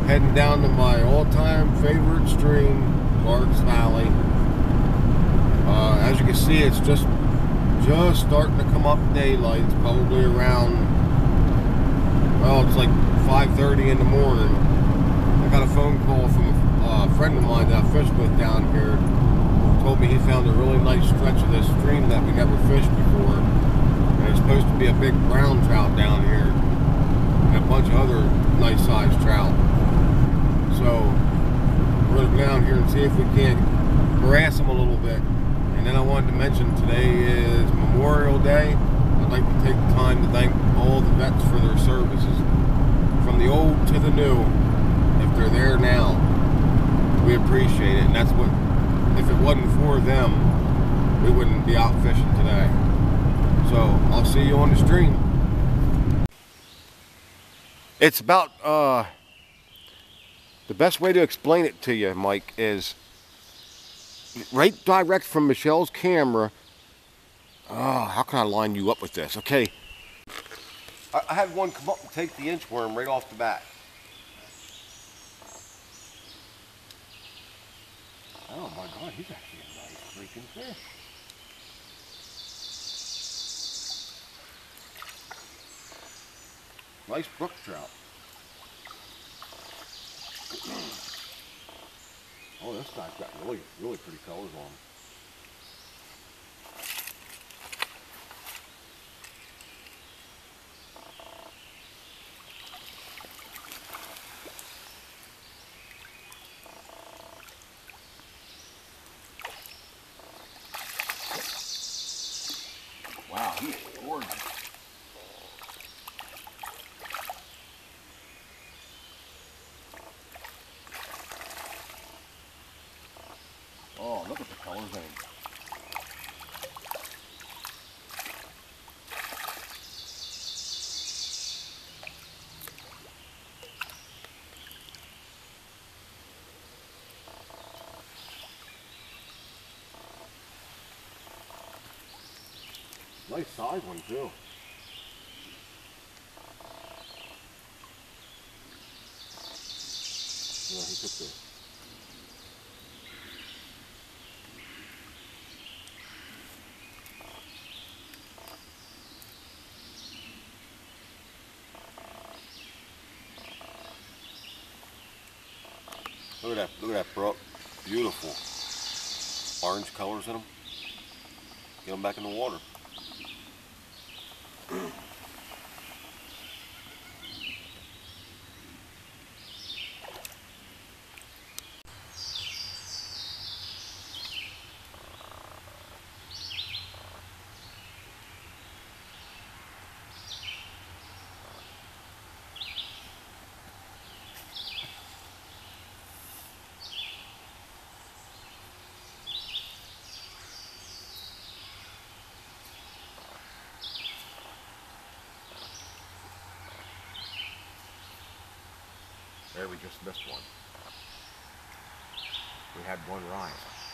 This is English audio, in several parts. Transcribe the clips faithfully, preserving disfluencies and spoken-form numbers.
heading down to my all-time favorite stream, Clarks Valley. Uh, as you can see, it's just just starting to come up daylight. It's probably around, well, it's like five thirty in the morning. I got a phone call from a friend of mine that I fished with down here. Told me he found a really nice stretch of this stream that we never fished before. And it's supposed to be a big brown trout down here and a bunch of other nice sized trout. So we're going to go down here and see if we can't harass them a little bit. And then I wanted to mention today is Memorial Day. I'd like to take the time to thank all the vets for their services, from the old to the new. If they're there now, we appreciate it. And that's what, if it wasn't for them, we wouldn't be out fishing today. So I'll see you on the stream. It's about, uh, the best way to explain it to you, Mike, is right direct from Michelle's camera. Oh, how can I line you up with this? Okay. I, I had one come up and take the inchworm right off the bat. Oh my God, he's actually a nice freaking fish. Nice brook trout. Oh, this guy's got really, really pretty colors on him. Wow, he is gorgeous. Oh, look at the colors in him. Nice size one too. Yeah, he took the Look at that, look at that brook. Beautiful. Orange colors in them. Get them back in the water. There, we just missed one. We had one rise.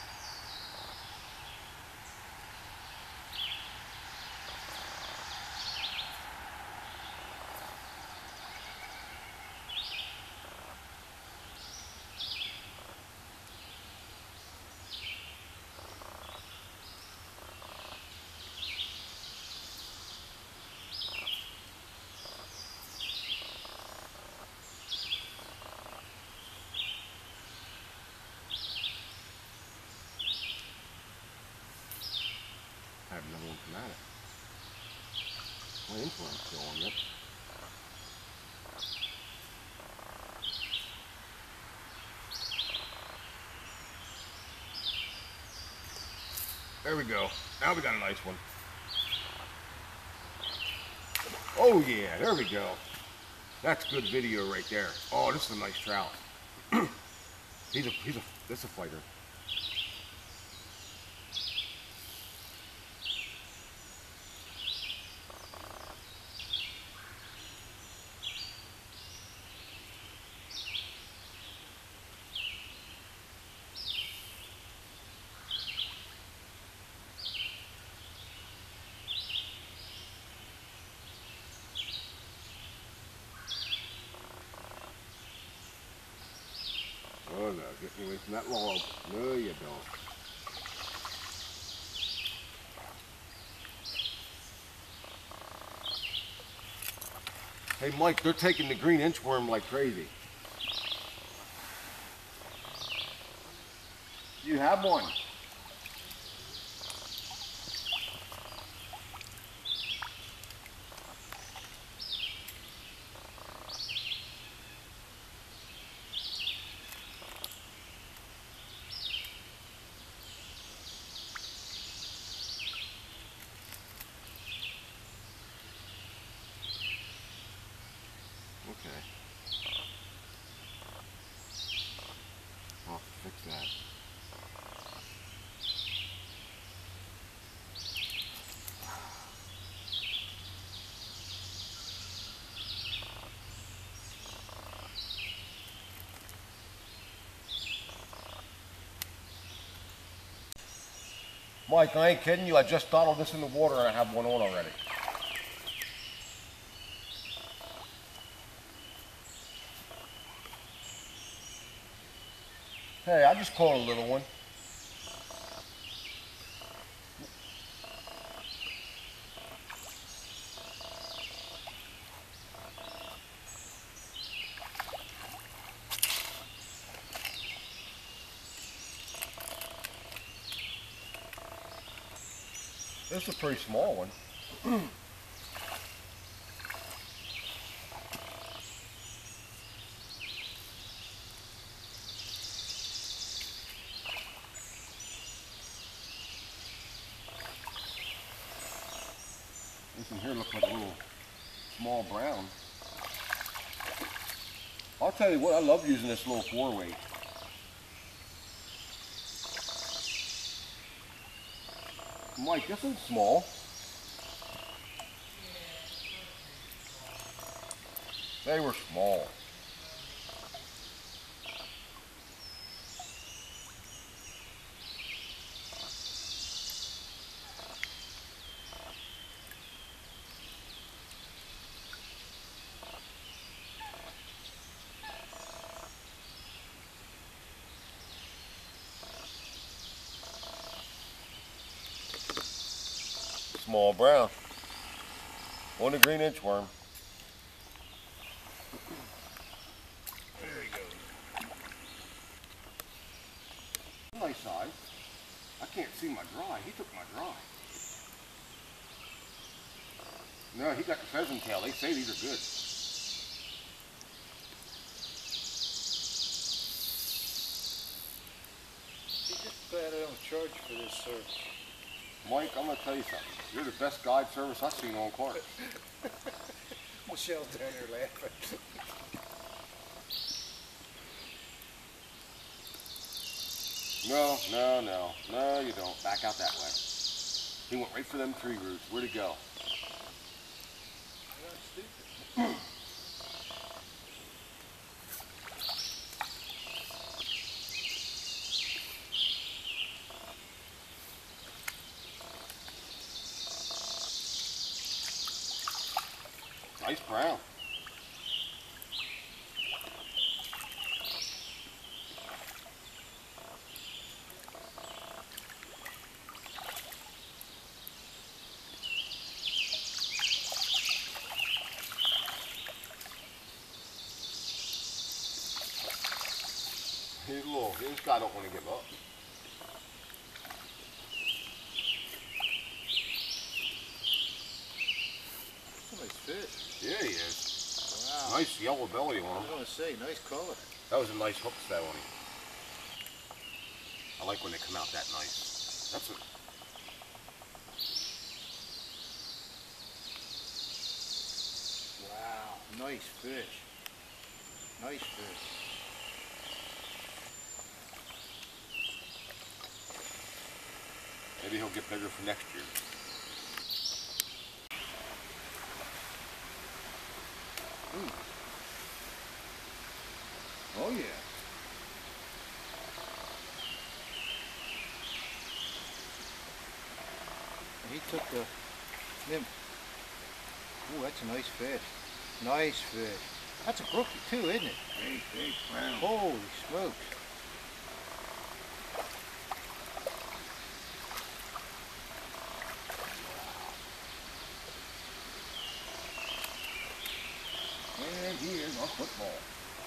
I have another one come at it. My influence still on it. There we go. Now we got a nice one. Oh yeah, there we go. That's good video right there. Oh, this is a nice trout. he's a he's a this is a fighter. Get me away from that log. No, you don't. Hey, Mike, they're taking the green inchworm like crazy. You have one. Okay. I'll have to fix that. Mike, I ain't kidding you. I just throttled this in the water and I have one on already. Hey, I just caught a little one. This is a pretty small one. This one here looks like a little small brown. I'll tell you what, I love using this little four weight. Mike, this one's small. They were small. Small brown. On the green inchworm. There he goes. Nice size. I can't see my dry. He took my dry. No, he got the pheasant tail. They say these are good. You just glad I don't charge for this search. Mike, I'm going to tell you something. You're the best guide service I've seen on Clark. Michelle's down there laughing. No, no, no. No, you don't. Back out that way. He went right for them tree roots. Where'd he go? You're not stupid. Nice brown. He's a little, this guy don't want to give up. Nice fish. Yeah, he is. Wow. Nice yellow belly on I him. was going to say, nice color. That was a nice hook set on him. I like when they come out that nice. That's a... Wow, nice fish. Nice fish. Maybe he'll get bigger for next year. Ooh. Oh yeah. And he took the nymph. Ooh, that's a nice fish. Nice fish. That's a brookie too, isn't it? Big, big brown. Holy smokes. here's our football.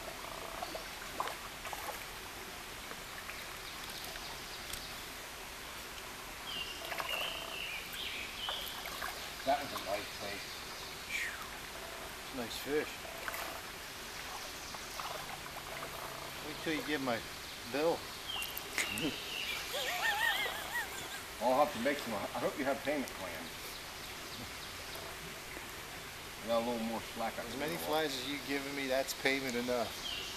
That was a nice bait. Nice fish. Wait till you get my bill. I'll have to make some. I hope you have payment plans. I got a little more slack. As many flies as you giving me, that's payment enough.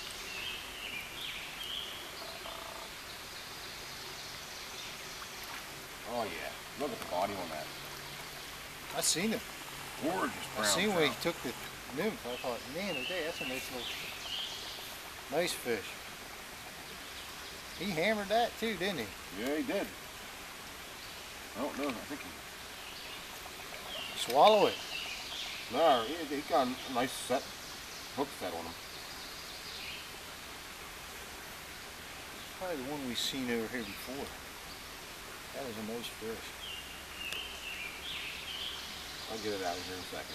Oh yeah, look at the body on that. I seen it. Gorgeous brown I seen trout. when he took the nymph. I thought, man, today that's a nice little, nice fish. He hammered that too, didn't he? Yeah, he did. I don't know. I think he. Swallow it. No, he, he got a nice set, hook set on him. Probably the one we seen over here before. That was a nice fish. I'll get it out of here in a second.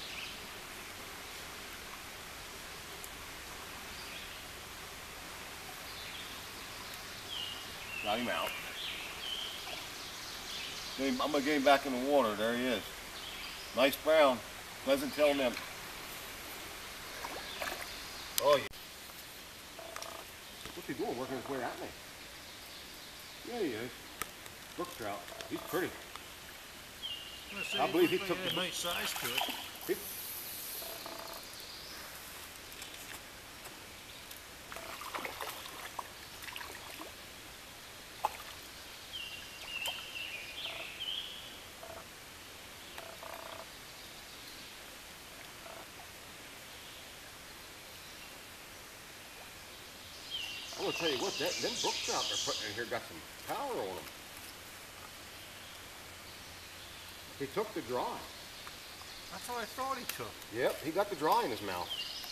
Got him out. I'm gonna get him back in the water. There he is. Nice brown. Pleasant tail nymph. Oh yeah. What's he doing? Working his way at me. Yeah, he is. Brook trout. He's pretty. I believe he took the nice size to it. He, I'm gonna tell you what, that them brook trout they're putting in here got some power on them. He took the dry. That's what I thought he took. Yep, he got the dry in his mouth.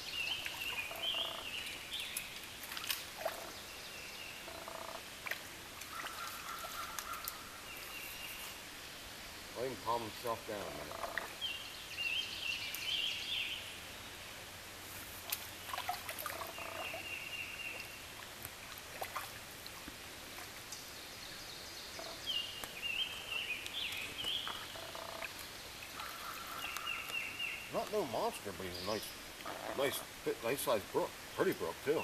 Let him calm himself down a minute. Not no monster, but he's a nice, nice, nice sized brook. Pretty brook too.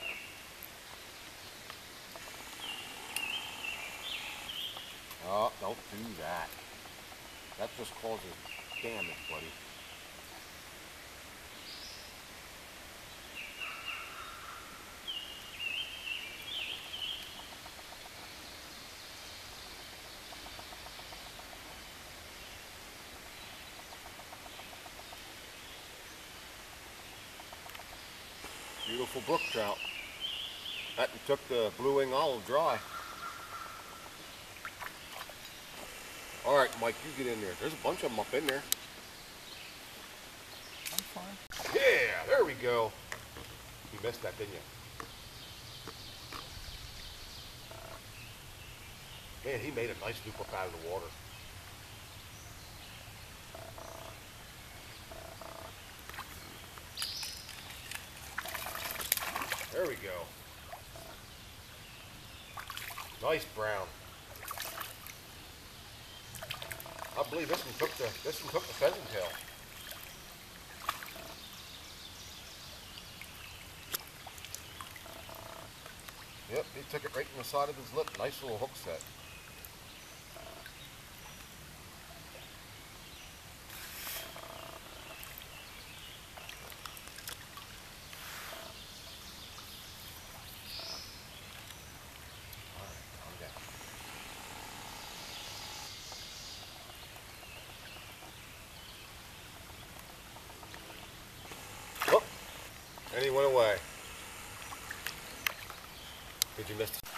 Oh, don't do that. That just causes damage, buddy. Beautiful brook trout. That took the blue wing olive dry. All right, Mike, you get in there. There's a bunch of them up in there. I'm fine. Yeah, there we go. You missed that, didn't you? Man, he made a nice loop up out of the water. There we go. Nice brown. I believe this one took the this one took the pheasant tail. Yep, he took it right in the side of his lip. Nice little hook set. And he went away. Did you miss it?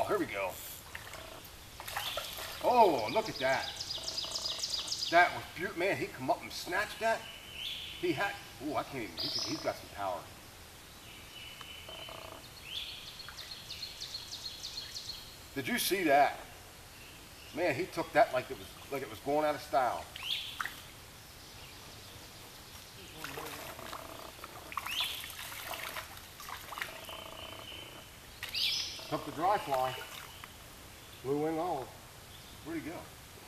here we go. Oh, look at that. That was beautiful. Man, he come up and snatched that. He had, oh, I can't even, he's, he's got some power. Did you see that? Man, he took that like it was, like it was going out of style. Took the dry fly. Blue wing olive. Where'd he go?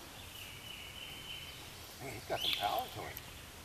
Man, he's got some power to him.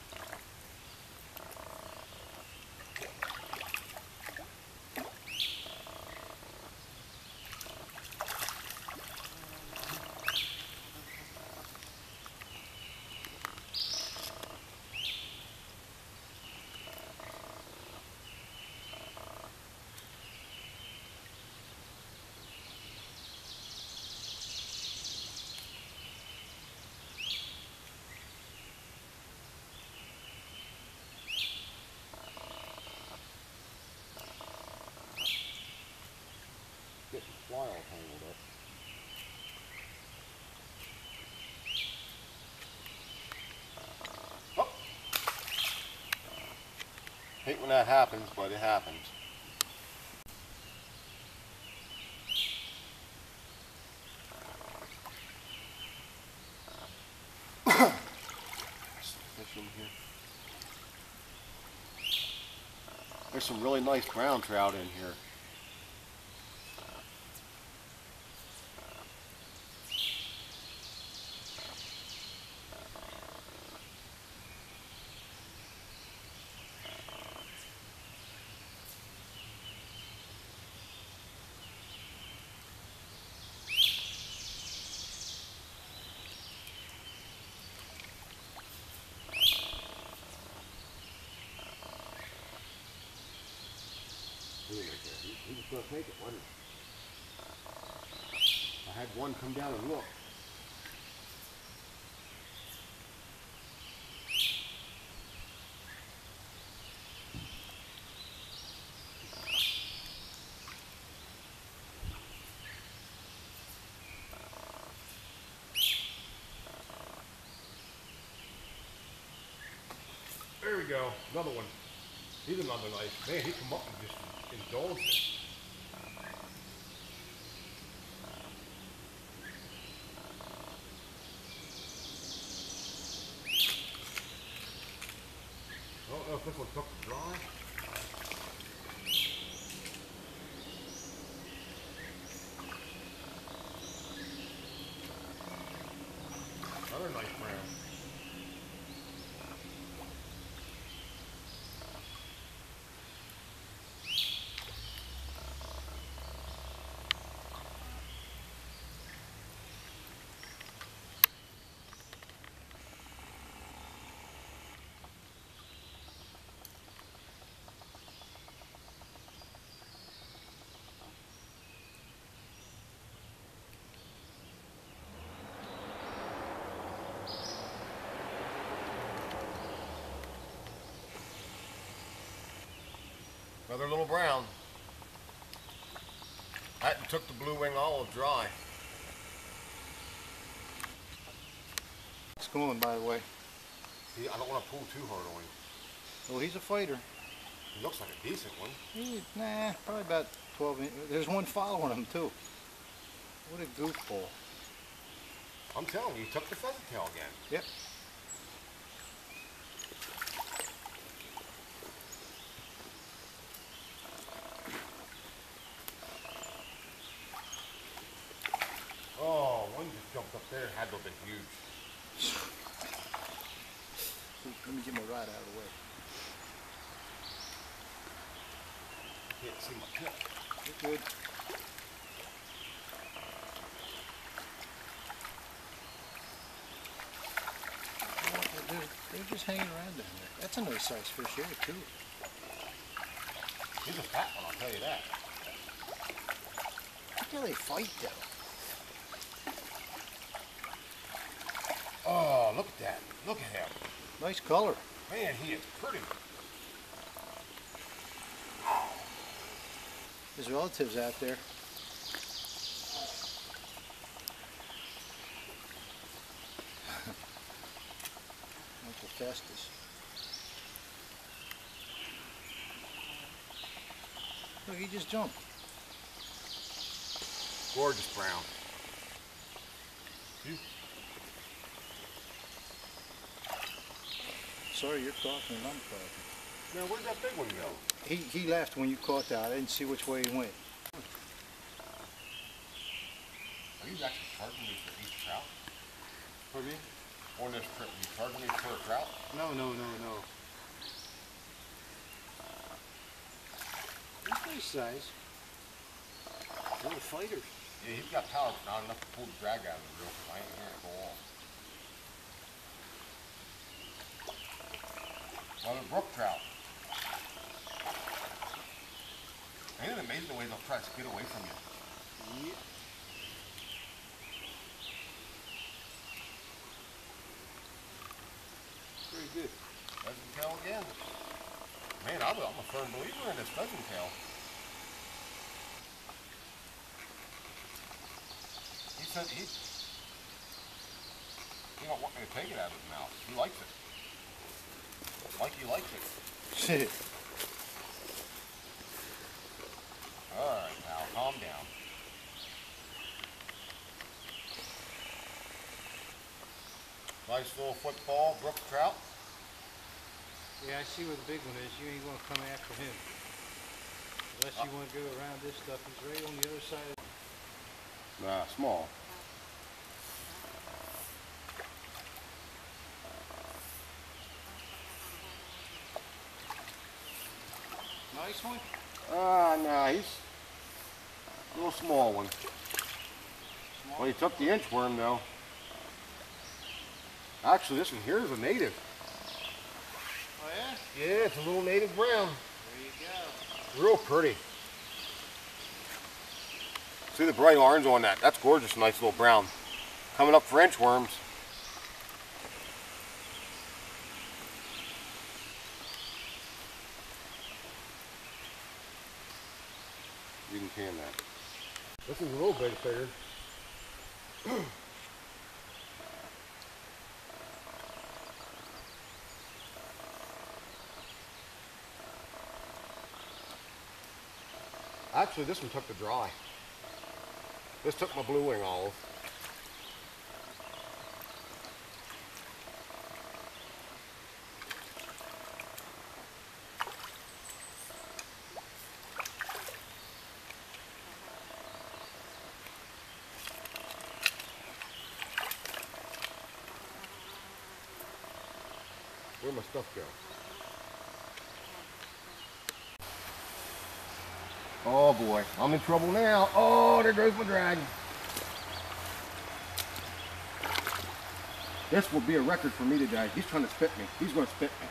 Getting fly all tangled up. Oh. Hate when that happens, but it happens. Fish in here. There's some really nice brown trout in here. He, he was going to take it, wasn't he? I had one come down and look. There we go, another one. He's another nice man. He come up and just indulged it. I don't know if this one took the dry. Another nice brown. Another little brown. Hatton took the blue wing olive dry. It's going, by the way. He, I don't want to pull too hard on him. Well, he's a fighter. He looks like a decent one. He, nah, probably about twelve inches. There's one following him, too. What a goofball. I'm telling you, he took the pheasant tail again. Yep. Oh, one just jumped up there. Had to have been huge. Let me get my rod out of the way. Can't see my tip. You're good. Well, they're, they're just hanging around down there. That's a nice sized fish here, too. He's a fat one, I'll tell you that. Look how they fight, though. Oh, look at that. Look at him. Nice color. Man, he is pretty. His relatives out there. Festus. Look, he just jumped. Gorgeous brown. You. Sorry, you're talking and I'm talking. Now, where'd that big one go? He, he left when you caught that. I didn't see which way he went. Are you actually charging me for each trout? Pardon me? On this trip, you charging me for a trout? No, no, no, no. He's nice size. Little fighters. Yeah, he's got power, but not enough to pull the drag out of the reel, because I ain't hearing it go off. Another brook trout. Ain't it amazing the way they'll try to skid away from you? Yeah. Very good. Pheasant tail again. Man, I'm a, I'm a firm believer in this pheasant tail. He said he, he don't want me to take it out of his mouth. He likes it. Like he likes it. Shit. Alright, now calm down. Nice little football, brook trout. Yeah, I see where the big one is. You ain't gonna come after him. Unless you want to go around this stuff. He's right on the other side of Nah, small. Nice one? Ah, uh, nah, he's a little small one. Small. Well, he took the inchworm though. Actually, this one here is a native. Oh yeah? Yeah, it's a little native brown. There you go. Real pretty. See the bright orange on that? That's gorgeous, nice little brown. Coming up for inchworms. You can can that. This is a little bit bigger. Actually, this one took the dry. This took my blue wing olive. Where'd my stuff go? Oh boy, I'm in trouble now. Oh, there goes my drag. This will be a record for me today. He's trying to spit me. He's going to spit me.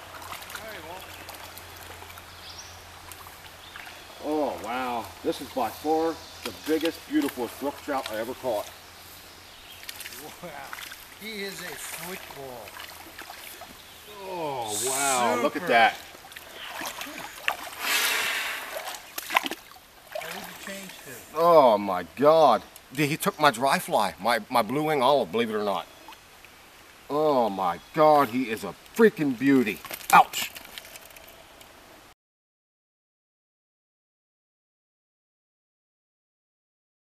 Oh wow, this is by far the biggest, beautiful brook trout I ever caught. Wow. He is a football. Oh wow, Super. look at that. How did you change to? Oh my God. He took my dry fly, my, my blue wing olive, believe it or not. Oh my God, he is a freaking beauty. Ouch.